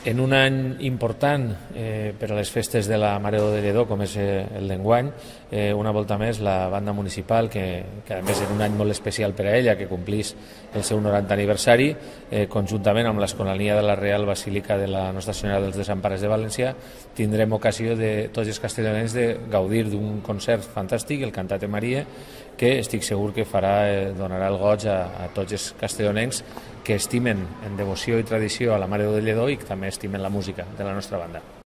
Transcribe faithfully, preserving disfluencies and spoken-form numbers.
En un any important eh, per a les festes de la Mare de Lledó, com és eh, el d'enguany, eh, una volta més la banda municipal, que, que a més en un any molt especial per a ella, que complís el seu norantè aniversari, eh, conjuntament amb l'Escolania de la Real Basílica de la Nostra Senyora dels Desampares de València, tindrem ocasió de tots els castellonencs de gaudir d'un concert fantàstic, el Cantate Maria, que estic segur que farà, eh, donarà el goig a, a tots els castellonencs que estimen en devoció i tradició a la Mare de Lledó i que també estimen la música de la nostra banda.